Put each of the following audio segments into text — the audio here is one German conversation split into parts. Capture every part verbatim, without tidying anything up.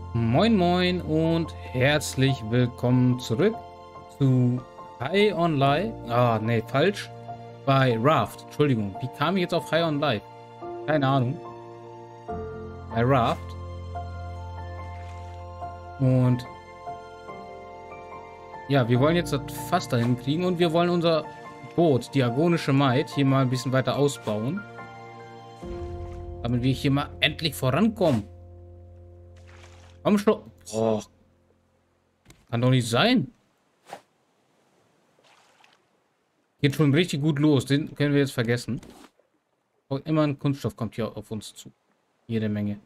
Moin Moin und herzlich willkommen zurück zu High on Life. Ah, nee, falsch. Bei Raft. Entschuldigung, wie kam ich jetzt auf High on Life? Keine Ahnung. Bei Raft. Und ja, wir wollen jetzt das Fass dahin kriegen und wir wollen unser Boot, die Agonische Maid, hier mal ein bisschen weiter ausbauen. Damit wir hier mal endlich vorankommen. Komm schon. Boah. Kann doch nicht sein. Geht schon richtig gut los. Den können wir jetzt vergessen. Und immer ein Kunststoff kommt hier auf uns zu. Jede Menge.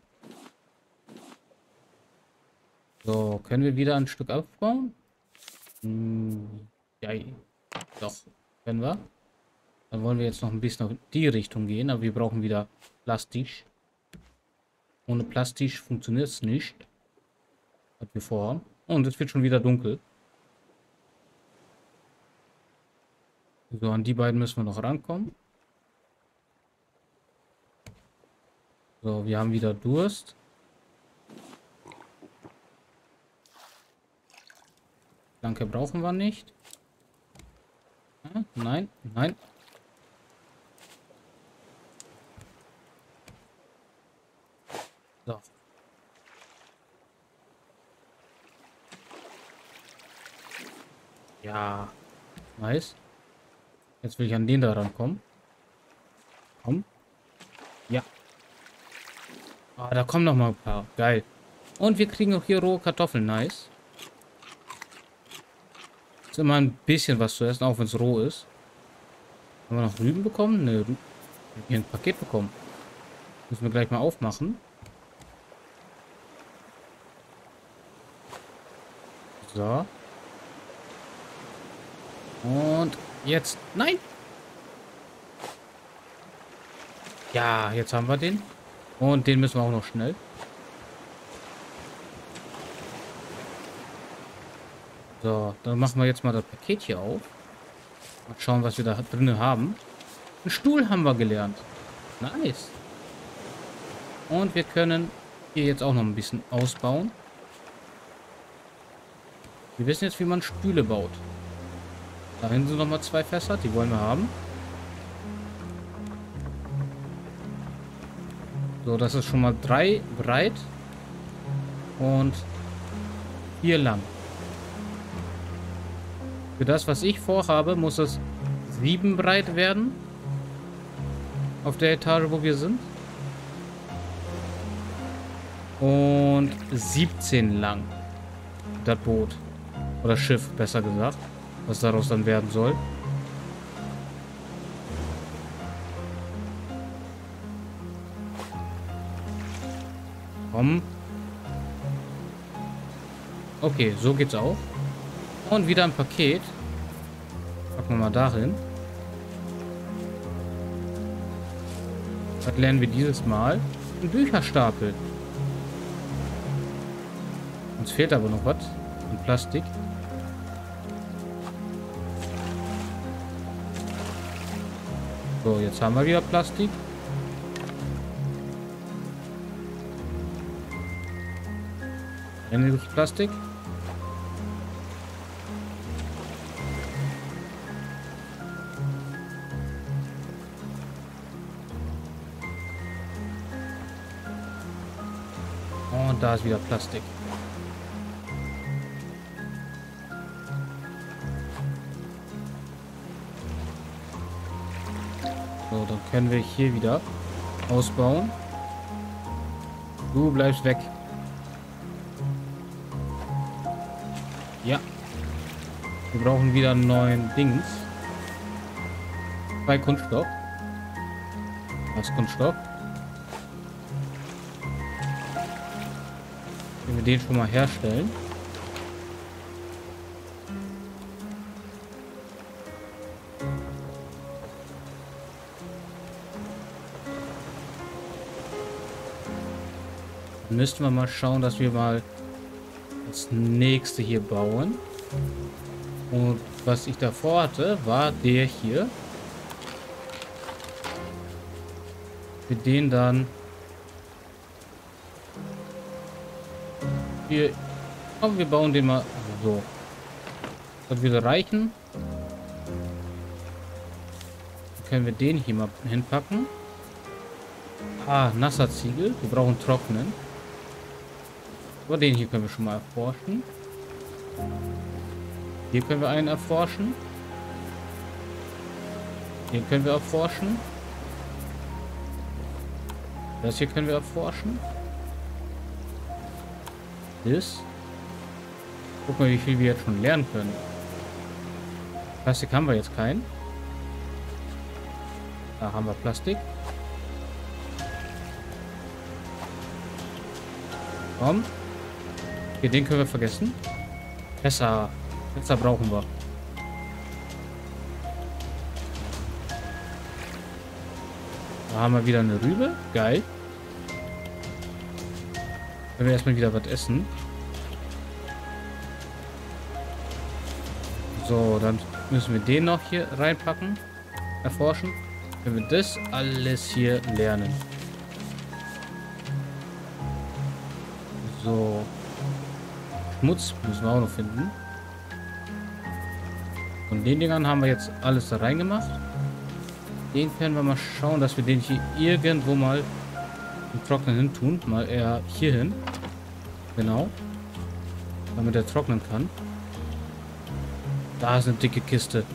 So, können wir wieder ein Stück abbauen? Hm, ja, doch. Können wir. Dann wollen wir jetzt noch ein bisschen in die Richtung gehen. Aber wir brauchen wieder Plastik. Ohne Plastik funktioniert es nicht. Was wir vorhaben. Und es wird schon wieder dunkel. So, an die beiden müssen wir noch rankommen. So, wir haben wieder Durst. Danke, brauchen wir nicht. Ja, nein, nein. So. Ja. Nice. Jetzt will ich an den da rankommen. Komm. Ja. Ah, da kommen noch mal ein paar. Geil. Und wir kriegen auch hier rohe Kartoffeln. Nice. Ist immer ein bisschen was zu essen, auch wenn es roh ist. Haben wir noch Rüben bekommen? Ne, Rü hier ein Paket bekommen. Müssen wir gleich mal aufmachen. So. Und jetzt. Nein! Ja, jetzt haben wir den. Und den müssen wir auch noch schnell. So, dann machen wir jetzt mal das Paket hier auf. Mal schauen, was wir da drin haben. Einen Stuhl haben wir gelernt. Nice. Und wir können hier jetzt auch noch ein bisschen ausbauen. Wir wissen jetzt, wie man Stühle baut. Da hinten sind noch mal zwei Fässer, die wollen wir haben. So, das ist schon mal drei breit und vier lang. Für das, was ich vorhabe, muss es sieben breit werden. Auf der Etage, wo wir sind. Und siebzehn lang. Das Boot. Oder Schiff, besser gesagt. Was daraus dann werden soll. Komm. Okay, so geht's auch. Und wieder ein Paket. Packen wir mal dahin. Was lernen wir dieses Mal? Ein Bücherstapel. Uns fehlt aber noch was. Ein Plastik. So, jetzt haben wir wieder Plastik. Endlich Plastik. Und da ist wieder Plastik. So, dann können wir hier wieder ausbauen. Du bleibst weg. Ja. Wir brauchen wieder einen neuen Dings. Bei Kunststoff. Was Kunststoff? Wenn wir den schon mal herstellen. Dann müssten wir mal schauen, dass wir mal das nächste hier bauen. Und was ich davor hatte, war der hier. Für den dann Wir, aber wir bauen den mal so. Das würde reichen. Dann können wir den hier mal hinpacken. Ah, nasser Ziegel. Wir brauchen trockenen. Aber den hier können wir schon mal erforschen. Hier können wir einen erforschen. Den können wir erforschen. Das hier können wir erforschen. Das. Guck mal, wie viel wir jetzt schon lernen können. Plastik haben wir jetzt keinen. Da haben wir Plastik. Komm. Hier, den können wir vergessen. Besser. Besser brauchen wir. Da haben wir wieder eine Rübe. Geil. Können wir erstmal wieder was essen. So, dann müssen wir den noch hier reinpacken. Erforschen. Können wir das alles hier lernen. So. Schmutz müssen wir auch noch finden. Von den Dingern haben wir jetzt alles da reingemacht. Den können wir mal schauen, dass wir den hier irgendwo mal im Trocknen hin tun. Mal eher hier hin. Genau. Damit er trocknen kann. Da ist eine dicke Kiste.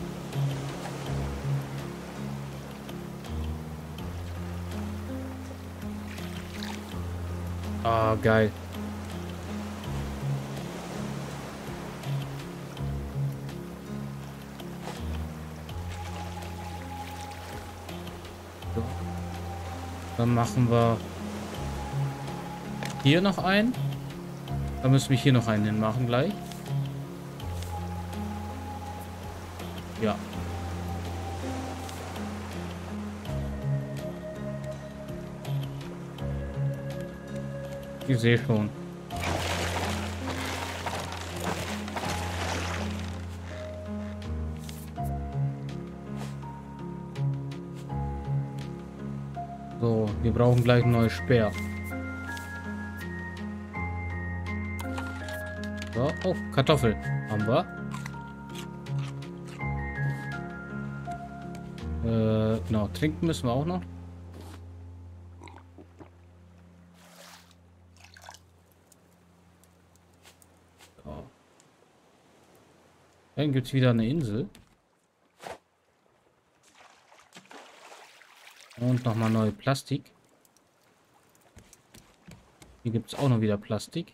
Ah, geil. So. Dann machen wir hier noch einen. Dann müssen wir hier noch einen hinmachen gleich. Ja. Ich sehe schon. So, wir brauchen gleich ein neues Speer. So, oh, Kartoffel haben wir. Äh, genau, trinken müssen wir auch noch. So. Dann gibt es wieder eine Insel. Und nochmal neue Plastik. Hier gibt es auch noch wieder Plastik.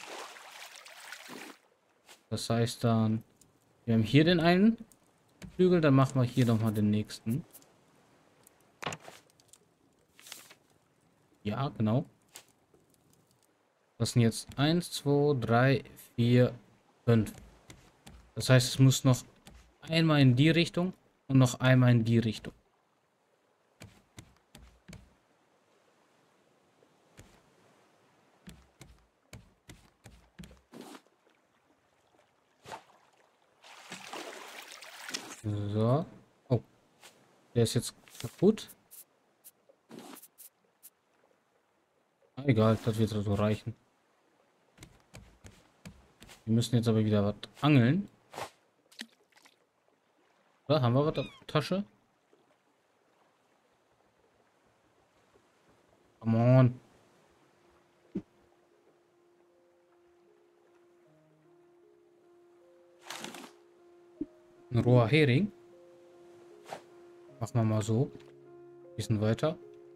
Das heißt dann, wir haben hier den einen Flügel, dann machen wir hier nochmal den nächsten. Ja, genau. Das sind jetzt eins, zwei, drei, vier, fünf. Das heißt, es muss noch einmal in die Richtung und noch einmal in die Richtung. So. Oh. Der ist jetzt kaputt. Ah, egal, das wird so reichen. Wir müssen jetzt aber wieder was angeln. Da haben wir was auf der Tasche. Come on. Ein roher Hering. Machen wir mal so. Bisschen weiter.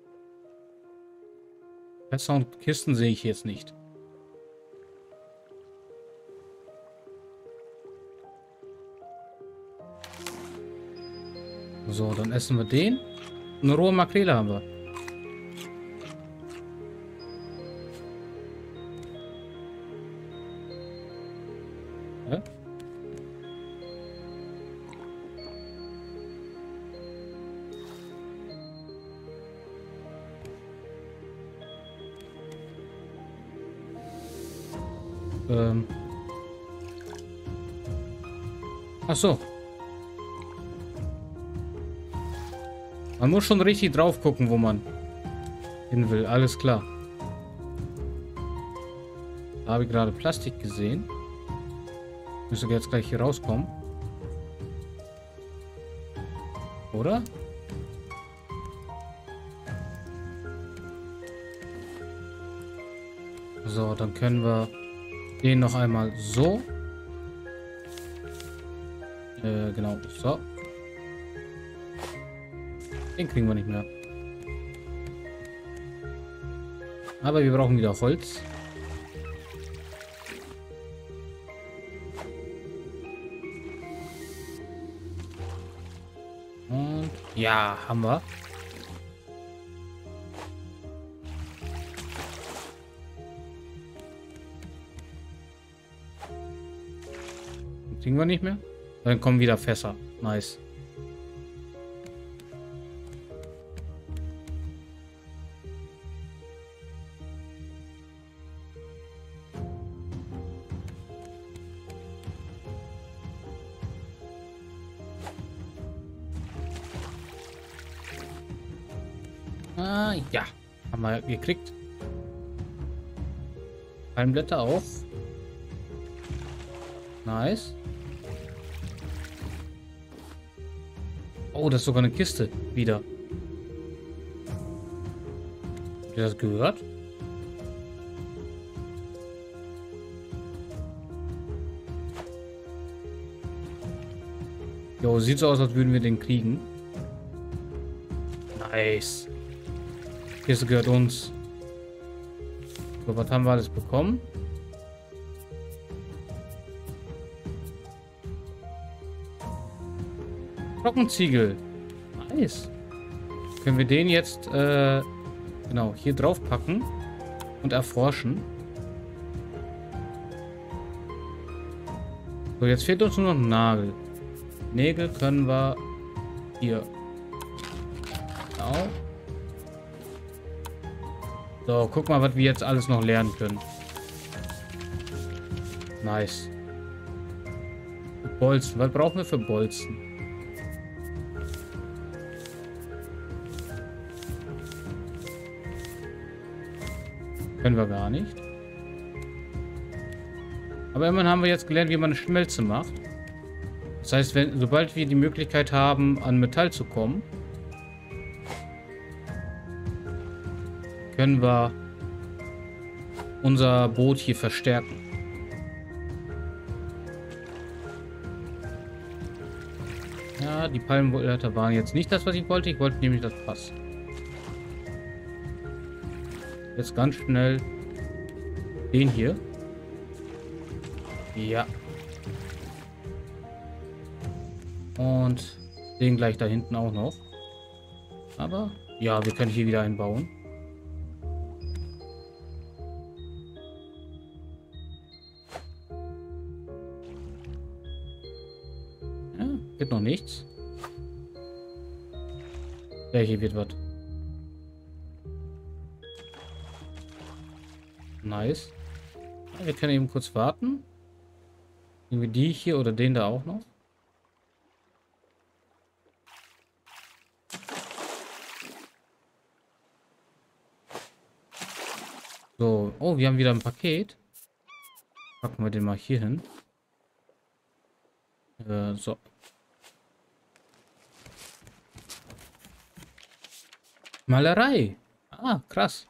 Fässer und Kisten sehe ich jetzt nicht. So, dann essen wir den. Eine rohe Makrele haben wir. Ja? Ähm. Ach so. Man muss schon richtig drauf gucken, wo man hin will. Alles klar. Da habe ich gerade Plastik gesehen. Müsste jetzt gleich hier rauskommen. Oder? So, dann können wir den noch einmal so. Äh, genau, so. Den kriegen wir nicht mehr. Aber wir brauchen wieder Holz. Und ja, haben wir. Den kriegen wir nicht mehr. Dann kommen wieder Fässer. Nice. Ah, ja. Haben wir gekriegt. Palmblätter auch. Nice. Oh, das ist sogar eine Kiste. Wieder. Habt ihr das gehört? Jo, sieht so aus, als würden wir den kriegen. Nice. Kiste gehört uns. So, was haben wir alles bekommen? Trockenziegel. Nice. Können wir den jetzt äh, genau hier drauf packen und erforschen. So, jetzt fehlt uns nur noch ein Nagel. Nägel können wir hier. Genau. So, guck mal, was wir jetzt alles noch lernen können. Nice. Bolzen. Was brauchen wir für Bolzen? Können wir gar nicht. Aber immerhin haben wir jetzt gelernt, wie man eine Schmelze macht. Das heißt, wenn, sobald wir die Möglichkeit haben, an Metall zu kommen, können wir unser Boot hier verstärken. Ja, die Palmblätter waren jetzt nicht das, was ich wollte. Ich wollte nämlich das Fass. Jetzt ganz schnell den hier. Ja. Und den gleich da hinten auch noch. Aber ja, wir können hier wieder einbauen. Ja, gibt noch nichts. Ja, hier wird was. Nice. Ja, wir können eben kurz warten. Nehmen wir die hier oder den da auch noch. So. Oh, wir haben wieder ein Paket. Packen wir den mal hier hin. Äh, so. Malerei. Ah, krass.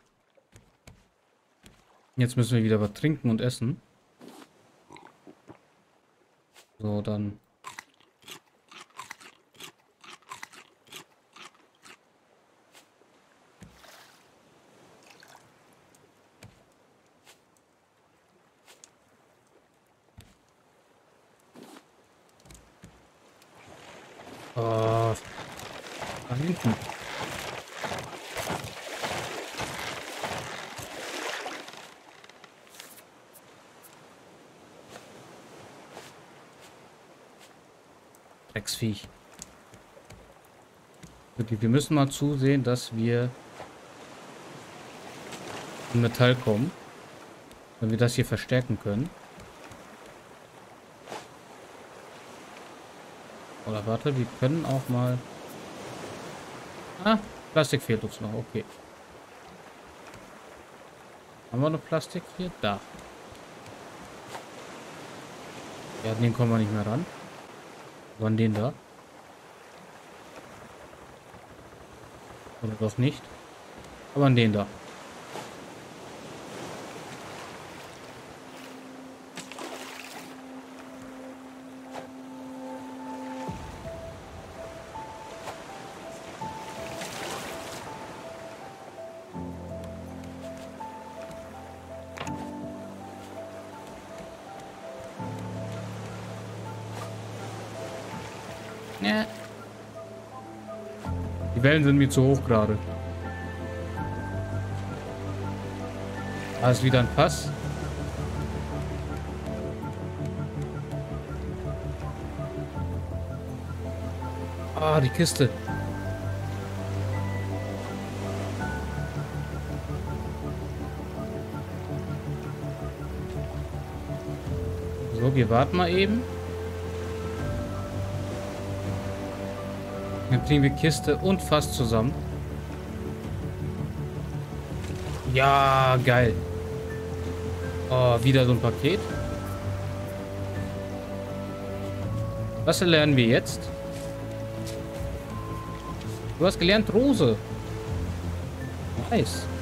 Jetzt müssen wir wieder was trinken und essen. So, dann. Oh, da hinten. Drecksviech. Wir müssen mal zusehen, dass wir in Metall kommen. Wenn wir das hier verstärken können. Oder warte, wir können auch mal... Ah, Plastik fehlt uns noch, okay. Haben wir noch Plastik hier? Da. Ja, an den kommen wir nicht mehr ran. So an den da. Oder doch nicht. Aber an den da. Ja. Die Wellen sind mir zu hoch gerade. Da ist wieder ein Pass. Ah, die Kiste. So, wir warten mal eben. Dann kriegen wir Kiste und Fass zusammen. Ja, geil. Oh, wieder so ein Paket. Was lernen wir jetzt? Du hast gelernt Rose. Nice.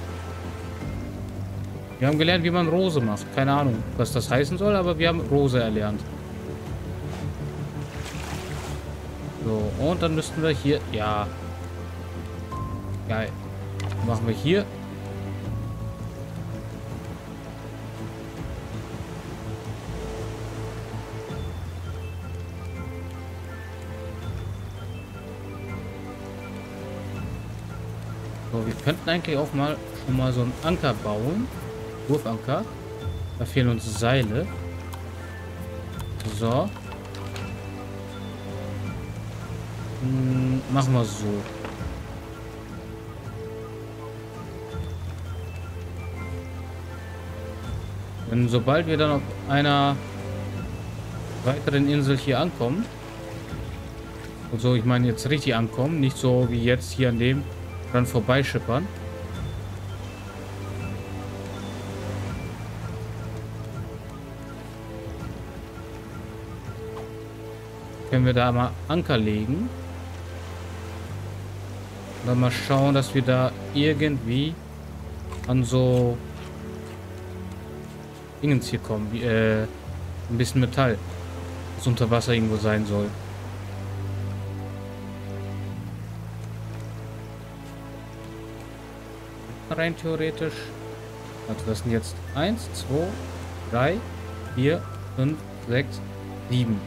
Wir haben gelernt, wie man Rose macht. Keine Ahnung, was das heißen soll, aber wir haben Rose erlernt. So, und dann müssten wir hier... Ja. Geil. Machen wir hier. So, wir könnten eigentlich auch mal schon mal so einen Anker bauen. Wurfanker. Da fehlen uns Seile. So. Hm, machen wir so. Wenn sobald wir dann auf einer weiteren Insel hier ankommen. Und so, ich meine jetzt richtig ankommen. Nicht so wie jetzt hier an dem dann vorbeischippern. Können wir da mal Anker legen. Und dann mal schauen, dass wir da irgendwie an so Dingens hier kommen. Wie, äh, ein bisschen Metall. Das unter Wasser irgendwo sein soll. Rein theoretisch. Also das sind jetzt eins, zwei, drei, vier, fünf, sechs, sieben.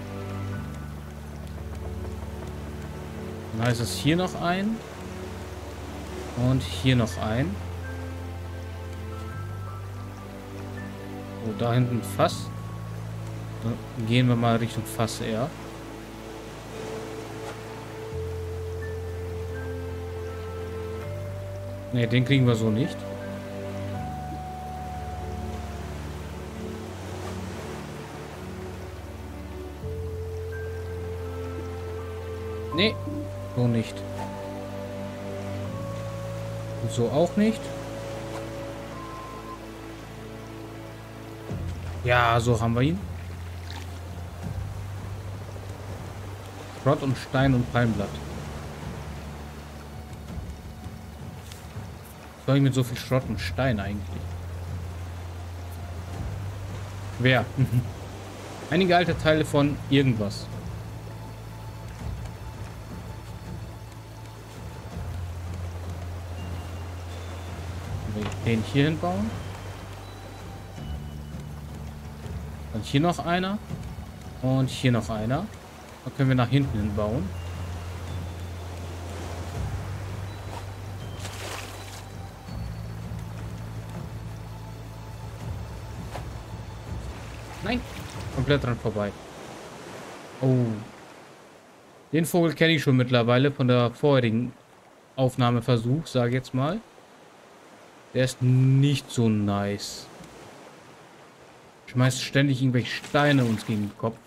Dann heißt es hier noch ein. Und hier noch ein. So, da hinten Fass. Dann gehen wir mal Richtung Fass eher. Ne, den kriegen wir so nicht. Ne, so nicht. Und so auch nicht. Ja, so haben wir ihn. Schrott und Stein und Palmblatt. Was soll ich mit so viel Schrott und Stein eigentlich? Wer? Einige alte Teile von irgendwas. Den hier hinbauen. Und hier noch einer. Und hier noch einer. Da können wir nach hinten hin bauen. Nein. Komplett dran vorbei. Oh. Den Vogel kenne ich schon mittlerweile von der vorherigen Aufnahmeversuch, sage ich jetzt mal. Der ist nicht so nice. Schmeißt ständig irgendwelche Steine uns gegen den Kopf.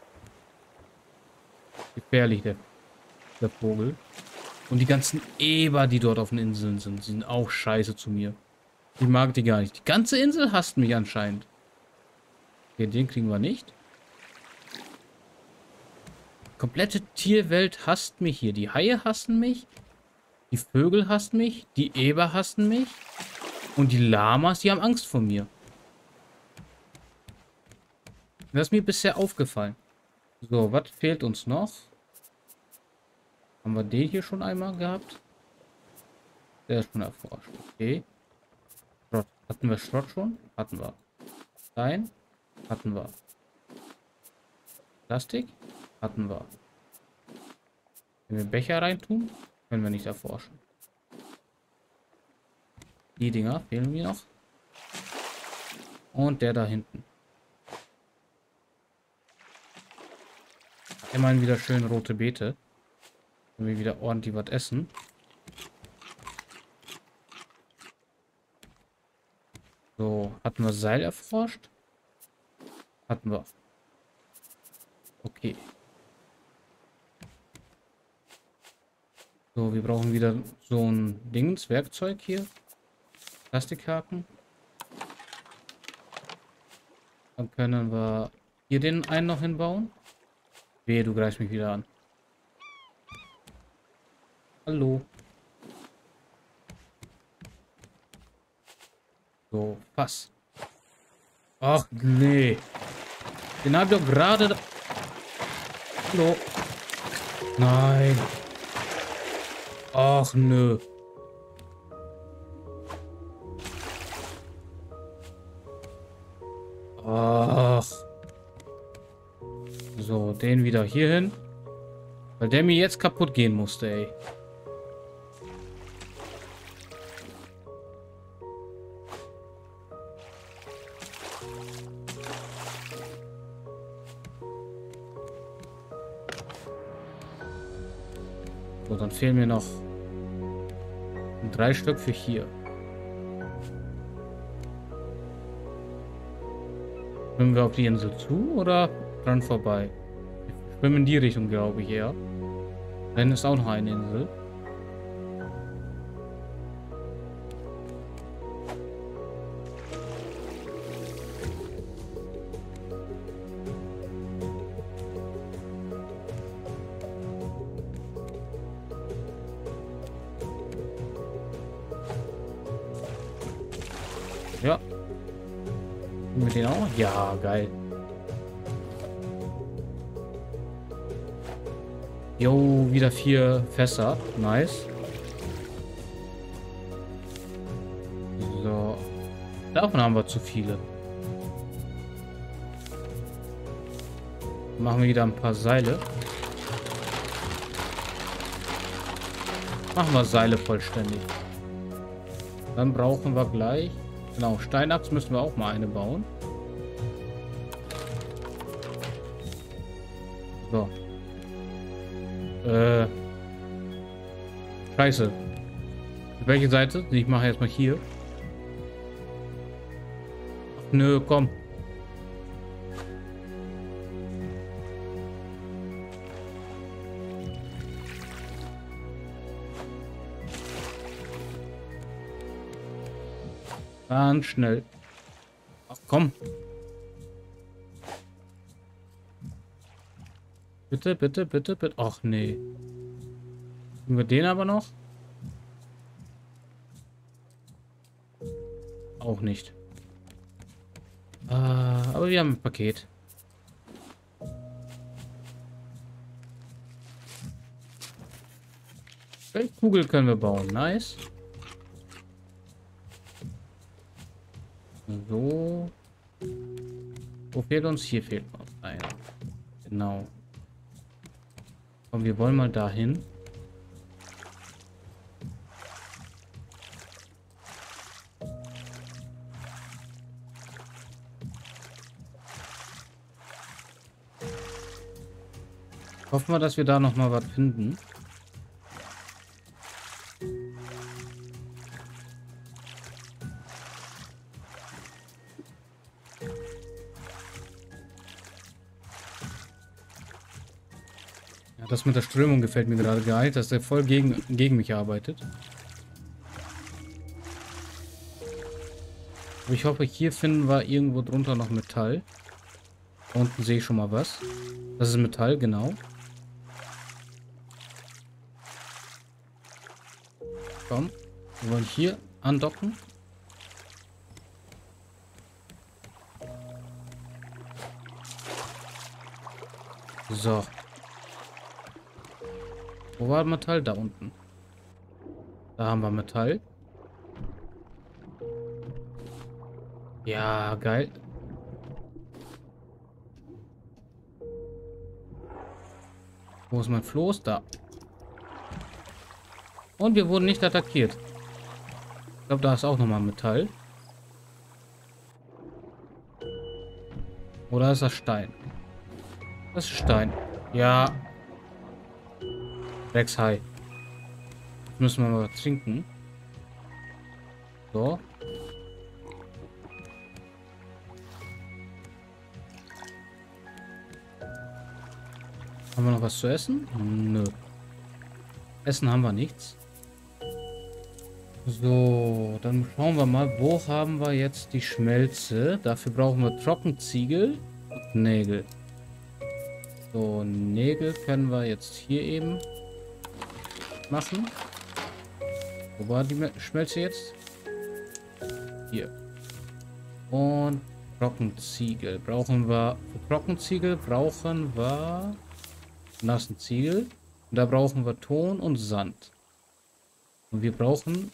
Gefährlich, der, der Vogel. Und die ganzen Eber, die dort auf den Inseln sind, sind auch scheiße zu mir. Ich mag die gar nicht. Die ganze Insel hasst mich anscheinend. Okay, den kriegen wir nicht. komplette Tierwelt hasst mich hier. Die Haie hassen mich. Die Vögel hassen mich. Die Eber hassen mich. Und die Lamas, die haben Angst vor mir. Das ist mir bisher aufgefallen. So, was fehlt uns noch? Haben wir den hier schon einmal gehabt? Der ist schon erforscht. Okay. Schrott. Hatten wir Schrott schon? Hatten wir. Stein? Hatten wir. Plastik? Hatten wir. Wenn wir Becher reintun, können wir nicht erforschen. Die Dinger fehlen mir noch. Und der da hinten. Immerhin wieder schön rote Beete. Wenn wir wieder ordentlich was essen. So, hatten wir Seil erforscht? Hatten wir. Okay. So, wir brauchen wieder so ein Dings, Werkzeug hier. Plastikhaken. Dann können wir hier den einen noch hinbauen. Wehe, du greifst mich wieder an. Hallo. So, Fass. Ach, nee. Den hab ich doch gerade... Da Hallo. Nein. Ach, nö. Ach. So, den wieder hier hin. Weil der mir jetzt kaputt gehen musste, ey. So, dann fehlen mir noch drei Stück für hier. Schwimmen wir auf die Insel zu oder dran vorbei? Wir schwimmen in die Richtung, glaube ich, eher. Dann ist auch noch eine Insel. Ja. Mit denen auch? Ja, geil. Jo, wieder vier Fässer. Nice. So. Davon haben wir zu viele. Machen wir wieder ein paar Seile. Machen wir Seile vollständig. Dann brauchen wir gleich... Genau, Steinachs müssen wir auch mal eine bauen. So. Äh. Scheiße. Welche Seite? Ich mache jetzt mal hier. Ach, nö, komm. Ganz schnell. Ach komm. Bitte, bitte, bitte, bitte. Ach nee. Nehmen wir den aber noch? Auch nicht. Ah, aber wir haben ein Paket. Kugel können wir bauen. Nice. So. Wo fehlt uns? Hier fehlt uns einer. Genau. Und wir wollen mal dahin. Hoffen wir, dass wir da noch mal was finden. Das mit der Strömung gefällt mir gerade gar nicht, dass der voll gegen, gegen mich arbeitet. Aber ich hoffe, hier finden wir irgendwo drunter noch Metall. Da unten sehe ich schon mal was. Das ist Metall, genau. Komm. Wir wollen hier andocken. So. Wo war Metall? Da unten. Da haben wir Metall. Ja, geil. Wo ist mein Floß? Da. Und wir wurden nicht attackiert. Ich glaube, da ist auch nochmal Metall. Oder ist das Stein? Das ist Stein. Ja. Rex High. Jetzt müssen wir mal was trinken. So. Haben wir noch was zu essen? Nö. Essen haben wir nichts. So, dann schauen wir mal, wo haben wir jetzt die Schmelze? Dafür brauchen wir Trockenziegel und Nägel. So, Nägel können wir jetzt hier eben machen. Wo war die Schmelze jetzt? Hier. Und Trockenziegel brauchen wir. Für Trockenziegel brauchen wir nassen Ziegel. Und da brauchen wir Ton und Sand. Und wir brauchen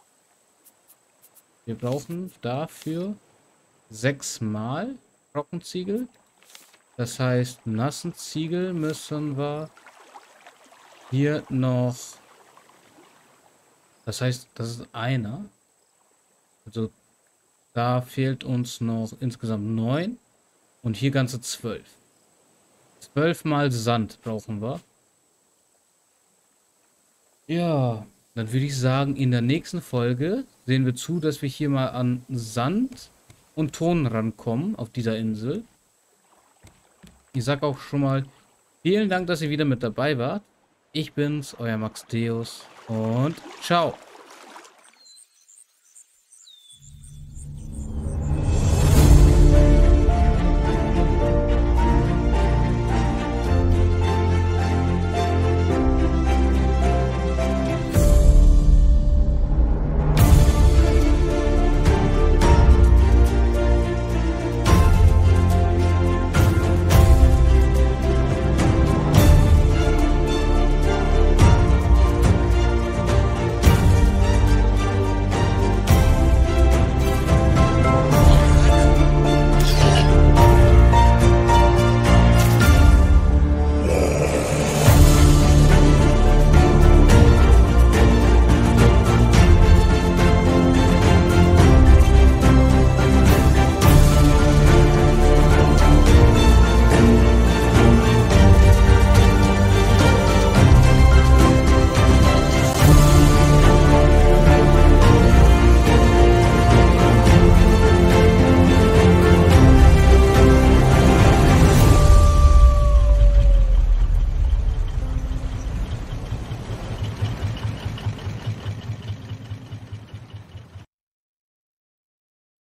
wir brauchen dafür sechsmal Trockenziegel. Das heißt, nassen Ziegel müssen wir hier noch. Das heißt, das ist einer. Also da fehlt uns noch insgesamt neun. Und hier ganze zwölf. Zwölf mal Sand brauchen wir. Ja, dann würde ich sagen, in der nächsten Folge sehen wir zu, dass wir hier mal an Sand und Ton rankommen auf dieser Insel. Ich sage auch schon mal vielen Dank, dass ihr wieder mit dabei wart. Ich bin's, euer Max Deus und ciao.